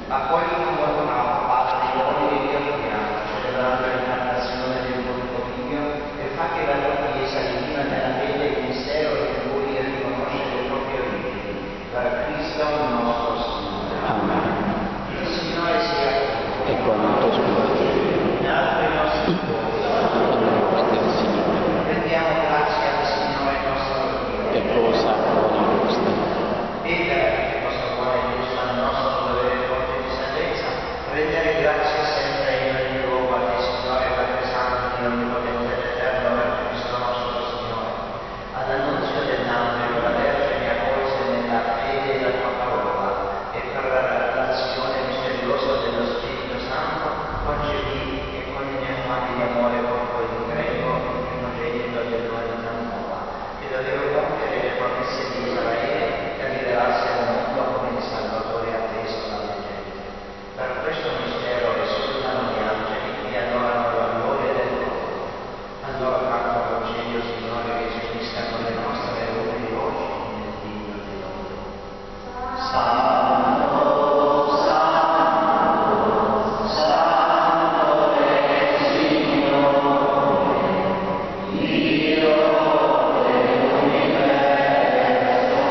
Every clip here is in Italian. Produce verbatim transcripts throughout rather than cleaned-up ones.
Ma poi con una parte di noi che vi abbiamo, celebrando l'incarnazione del tuo figlio, e fa che la tua Chiesa divina nella fede e il mistero che voi riconoscete le proprie origini, per Cristo nostro Signore. Amen. Il Signore sia con voi. E con il tuo spirito. In alto i nostri cuori. Rendiamo grazie al Signore nostro Dio. E cosa buona e giusta. E per cosa buona e giusta nel nostro dovere forte di salvezza, rendere grazie sempre in ogni luogo al Signore Padre Santo, Dio Onnipotente ed Eterno, per Cristo nostro Signore. All'annunzio del nato della Vergine accolse nella fede la tua parola, e per la relazione misteriosa dello Spirito Santo concepì e con gli affanni di amore corpo in greco il primogenito dell'umanità nuova, che doveva compiere le promesse di Israele e rivelarsi al mondo come il Salvatore atteso dalle genti. Per questo mistero risultano gli angeli che adorano la gloria del mondo. Allora canto l'Augelio, Signore, che si unisca con le nostre umili voci nel Dio di lode. Santo, Santo, Santo è il Signore, Dio dell'universo,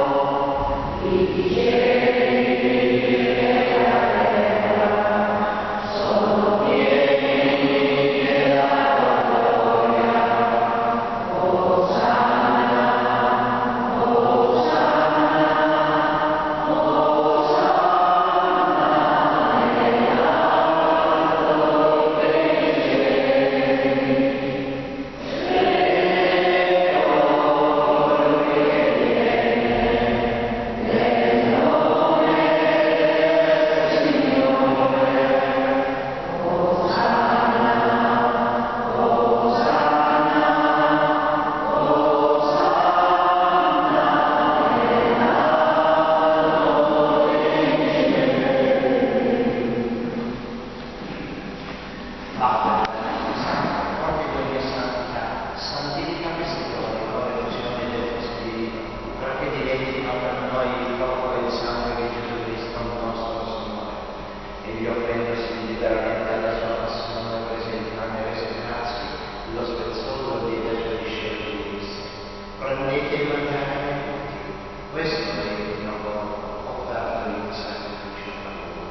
i cieli e la terra sono pieni della tua gloria. Osanna, Osanna, Osanna nell'alto dei cieli. E colui che viene nel nome del Signore. Osanna, Osanna, Osanna nell'alto dei cieli. Padre, Santo, ogni tua santità, santifica questi giorni con l'effusione del tuo Spirito, perché diventino per noi il corpo e il sangue di Gesù Cristo, nostro Signore. E vi offrendosi liberamente alla sua passione, presentando e rese grazie, lo spezzolo diede ai suoi discepoli e disse: prendete e mangiate tutti, questo è il mio corpo, offerto in sacrificio per voi.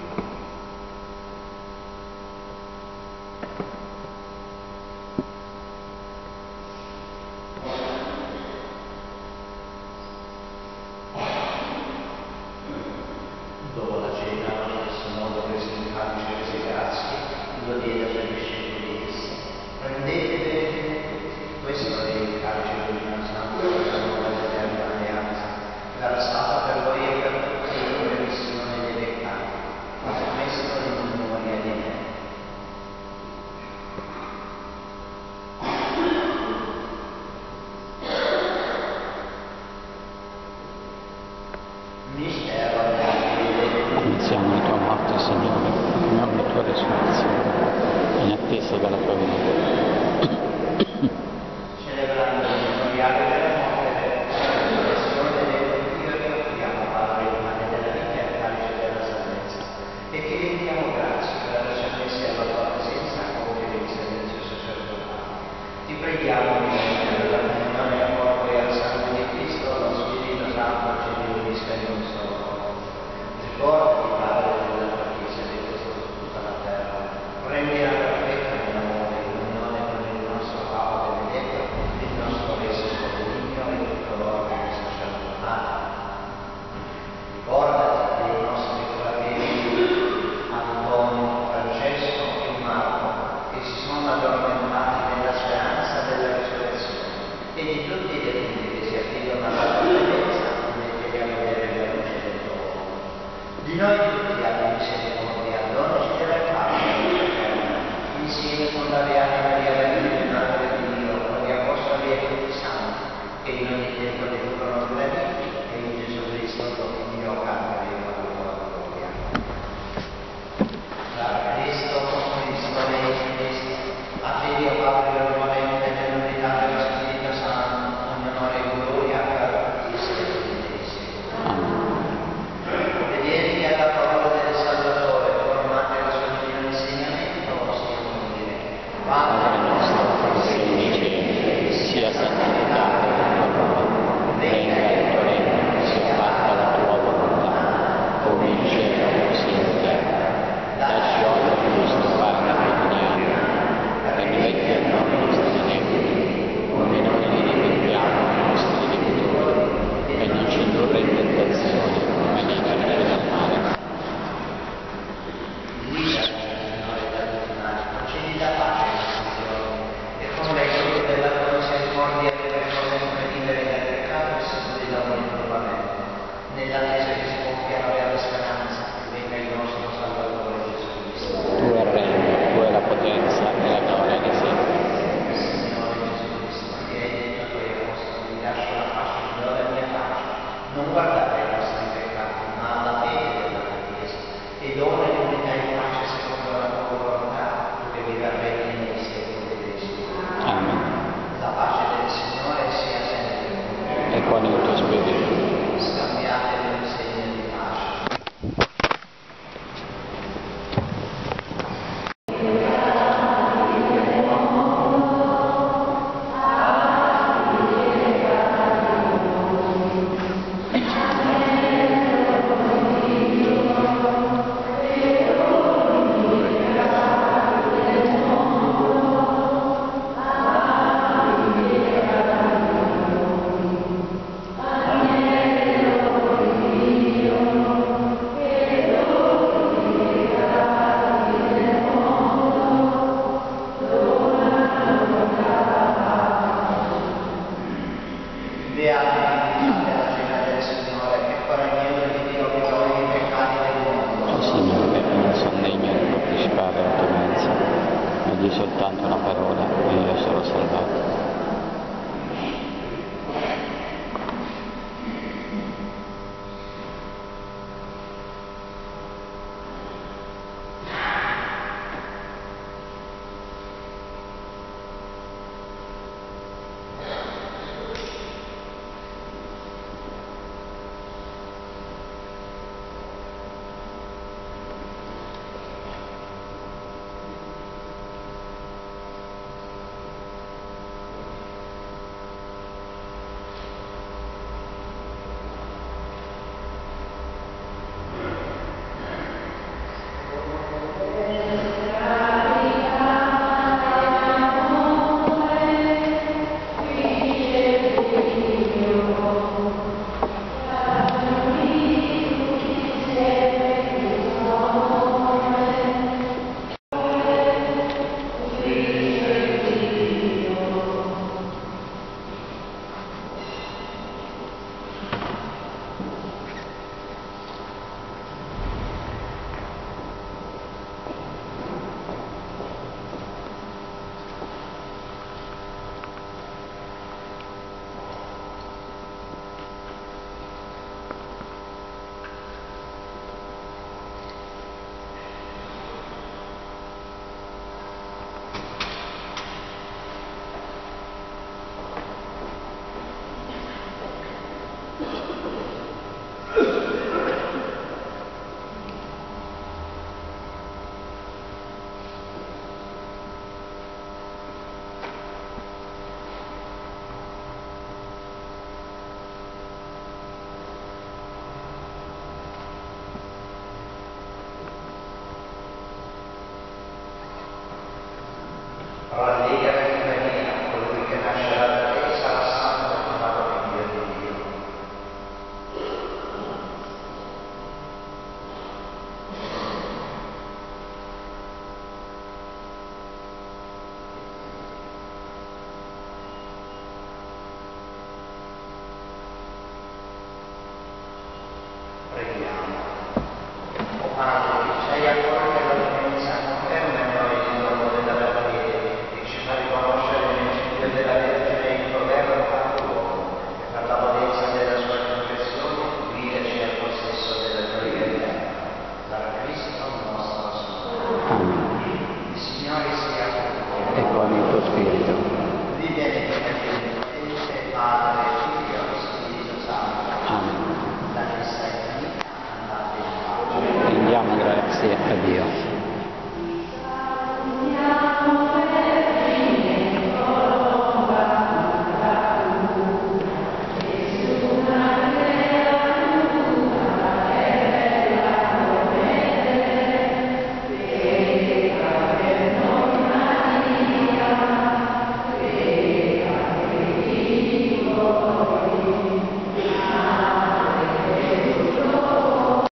Dopo la cena, allo stesso modo prese il calice e rese grazie, lo diede ai suoi discepoli e disse: prendete e bevete tutti, questo è il calice del mio sangue, la nuova ed eterna alleanza, versata per voi e per tutti in remissione dei peccati. Fate questo in memoria di me. Mistero della fede. Annunziamo la tua morte, Signore, come ogni tua risurrezione, in attesa della tua venuta. Celebrando il memoriale della morte e della resurrezione del tuo Figlio, che offriamo, Padre, il pane della vita e il calice della salvezza, e che rendiamo grazie per averci ammessi alla tua presenza a compiere il servizio sacerdotale. Ti preghiamo di per la comunione al corpo e al sangue di Cristo, lo Spirito Santo ci riunisca in un solo corpo. Ricordati, Padre, della tua Chiesa di Cristo su tutta la terra. Rendila perfetta nell'amore e in unione con il nostro Papa Benedetto, il nostro Vescovo Benigno e tutto l'ordine sacerdotale. Ricordati dei nostri fratelli Antonio, Francesco e Marco, che si sono addormentati nella speranza della risurrezione, e di tutti i defunti che si affidano alla tua clemenza, mettili a vedere la luce del tuo volto. Di noi tutti abbi misericordia, donaci della pace eterna, insieme con la Beata Maria Vergine, Madre di Dio, con gli Apostoli e tutti i santi, che in ogni tempo ti furono graditi, e in Gesù Cristo, tuo Figlio, canteremo la tua gloria. Da Cristo, con Cristo, e in Cristo, a te Dio Padre onnipotent nell'unità dello Spirito Santo, ogni onore e gloria per tutti i secoli dei secoli. Obbedienti alla parola soltanto una parola e io sarò salvato. Rallegrati Maria, colui che nascerà da te sarà santo e chiamato figlio di Dio. Preghiamo. O Padre, sei ancora che la domenica conferma in noi il dono della fede e ci fa riconoscere nel ciglio della Vergine il tuo vero fatto uomo e per la potenza della sua confessione guidaci al possesso della gioia eterna. Per Cristo nostro Signore. Amen. Il Signore sia con voi. E con il tuo spirito. Vi benedicate Padre, Figlio e Spirito Santo. Amen. La messa è finita, andate in pace. Rendiamo grazie a Dio.